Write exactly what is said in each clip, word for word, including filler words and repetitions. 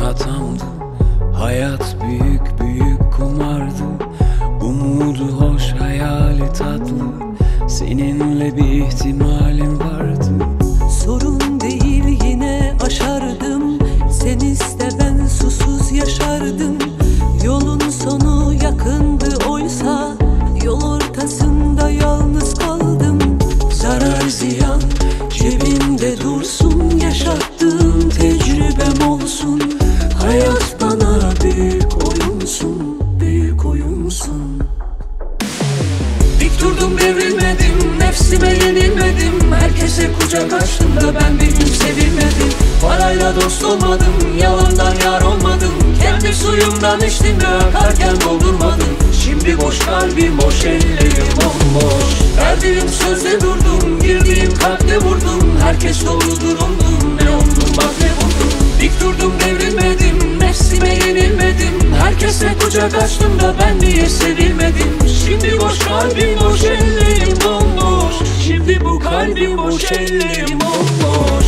hatamdı. Hayat büyük büyük kumardı. Umudu hoş, hayali tatlı. Seninle bir ihtimalim vardı. Sorun değil, yine aşardım. Sen iste, ben susuz yaşardım. Yolun sonu yakındı oysa yol ortasında yalnız kaldım. Zarar ziyan cebimde dursun, yaşattığım tecrübem olsun. Hayat bana büyük oyunsun, büyük oyunsun. Dik durdum, devrilmedim, nefsime yenilmedim. Herkese kucak açtım da ben bir gün sevilmedim. Parayla dost olmadım, yalandan yar olmadım. Kendi suyumdan içtim de akarken doldurmadım. Şimdi boş kalbim, boş ellerim bomboş. Verdiğim sözde durdum, girdiğim kalpte vurdum. Herkes doludur umdum, ne umdum bak ne buldum. Dik durdum, devrilmedim, nefsime yenilmedim. Herkese kucak açtım da ben niye sevilmedim. Şimdi boş kalbim, boş ellerim bomboş. Şimdi bu kalbim, boş ellerim bomboş.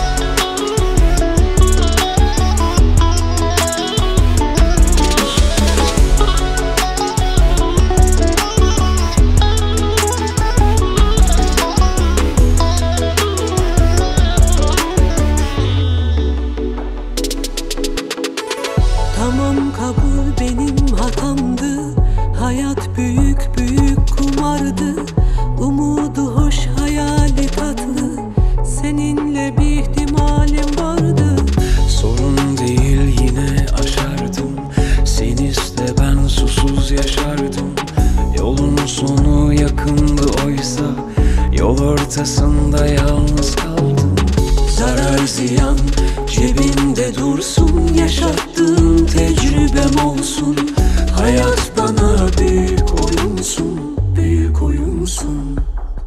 Tamam, kabul, benim hatamdı. Hayat büyük büyük kumardı. Umudu hoş, hayali tatlı. Seninle bir ihtimalim vardı. Sorun değil, yine aşardım. Sen iste, ben susuz yaşardım. Yolun sonu yakındı oysa yol ortasında yalnız kaldım. Zarar ziyan cebimde dursun, yaşattığım tecrübem olsun. Hayat bana büyük oyunsun, büyük oyunsun.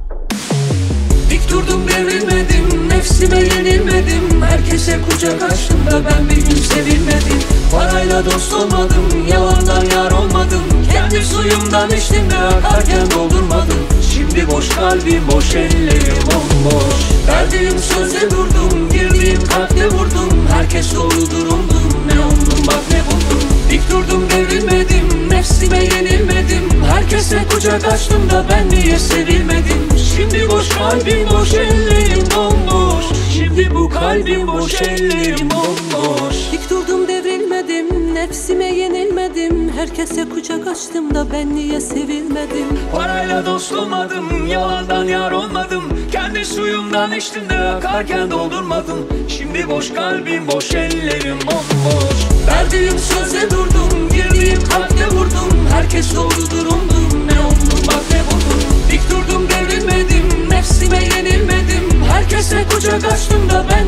Dik durdum, devrilmedim, nefsime yenilmedim. Herkese kucak açtım da ben bir gün sevilmedim. Parayla dost olmadım, yalandan yar olmadım. Kendi suyumdan içtim de akarken doldurmadım. Şimdi boş kalbim, boş ellerim bomboş. Verdiğim sözde durdum, girdiğim kalpte vurdum. Herkes doludur umdum, ne umdum bak ne buldum. Dik durdum, devrilmedim, nefsime yenilmedim. Herkese kucak açtım da ben niye sevilmedim. Şimdi boş kalbim, boş ellerim bomboş. Şimdi bu kalbim, boş ellerim bomboş. Dik durdum, devrilmedim, nefsime yenilmedim. Herkese kucak açtım da ben niye sevilmedim. Parayla dost olmadım, yalandan yar olmadım. Kendi suyumdan içtim de akarken doldurmadım. Şimdi boş kalbim, boş ellerim bomboş. Verdiğim sözde durdum, girdiğim kalpte vurdum. Herkes doludur umdum, ne umdum bak ne buldum. Dik durdum, devrilmedim, nefsime yenilmedim. Herkese kucak açtım da ben